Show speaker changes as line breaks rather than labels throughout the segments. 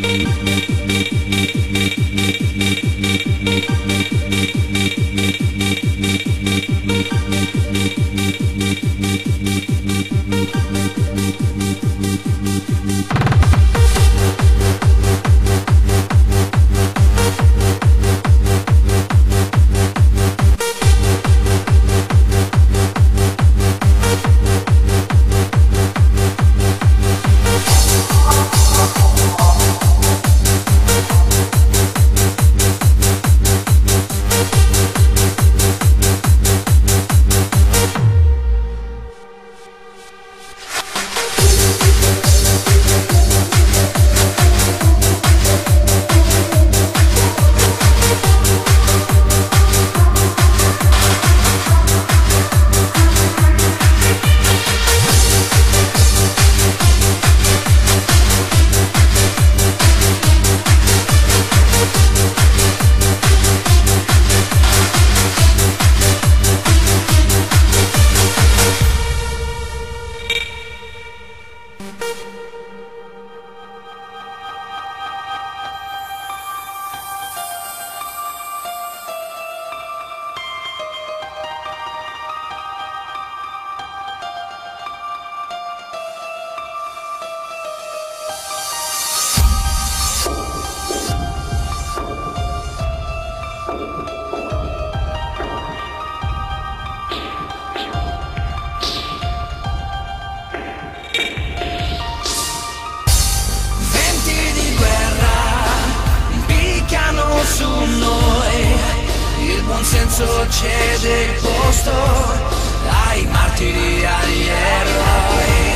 cede il posto ai martiri, agli eroi.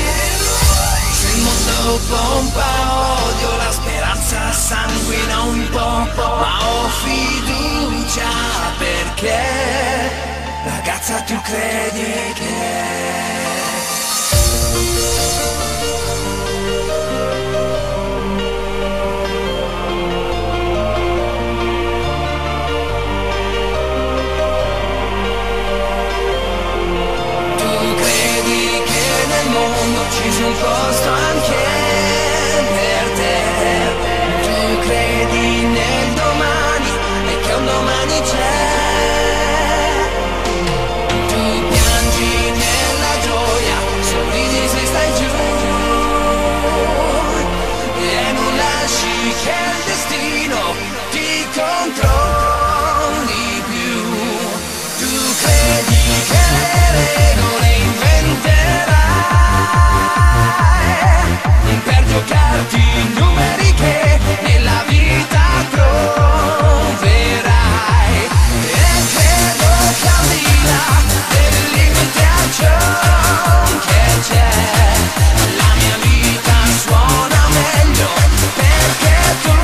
Se il mondo pompa odio, la speranza sanguina un po', ma ho fiducia perché, ragazza, tu credi che ci sia un posto anche per te. Tu credi nel domani e che un domani c'è. Tu piangi nella gioia, sorridi se stai giù e non lasci che il destino ti controlli più. Tu credi che le regole inventerai per giocarti i numeri che nella vita troverai, e credo che al di là del limite a ciò che c'è, la mia vita suona meglio perché tu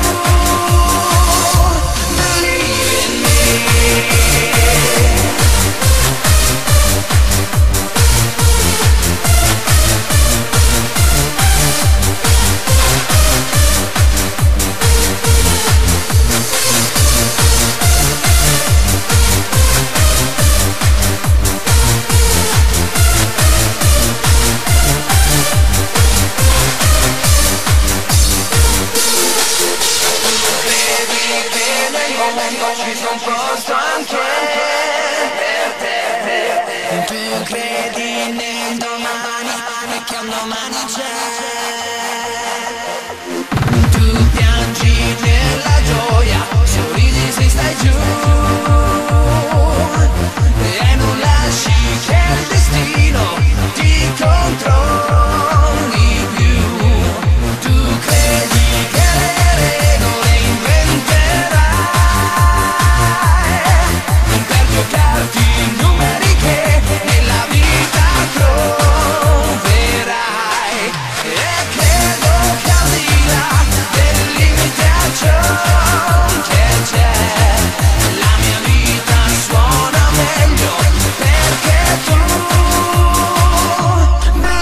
believe in me. Ci sono un posto anche per te. Tu credi nel domani e che un domani c'è. Tu piangi nella gioia, sorridi se stai giù e non lasci che il destino ti controlli più. Tu credi che le regole inventerai per giocarti i numeri che nella vita troverai, e credo che al di là del limite a ciò che c'è, la mia vita suona meglio perché tu